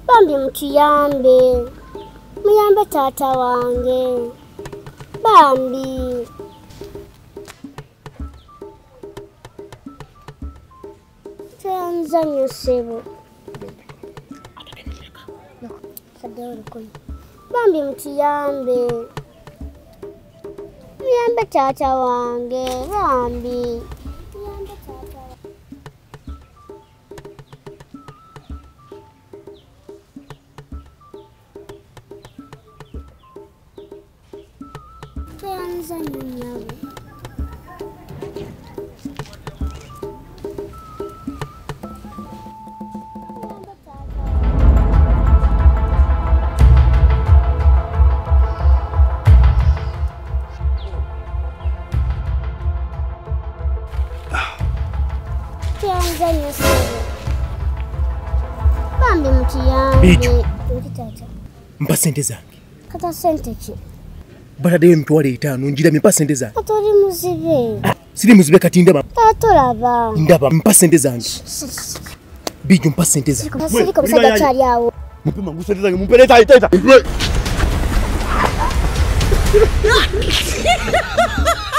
Bambi mutuyambe. Muyambe tata wange. Bambi. Tanzania sebo. Bambi mutuyambe. Muyambe tata wange. Bambi. Muyambe tata wange. Tanzania. Tanzania sebo. Bambi mutuyambe. Bicho. Mpa sente zange. Kata sente ki? Baladeyo emitwalo 5 njira mpa sente zange. Kata oli muzibe. Siri muzibe kati ndaba. Tatolaba. Ndaba mpa sente zange. Bicho mpa sente zange. Siriko musajja kyali awo. Mpe mangu sente zange mpe leta.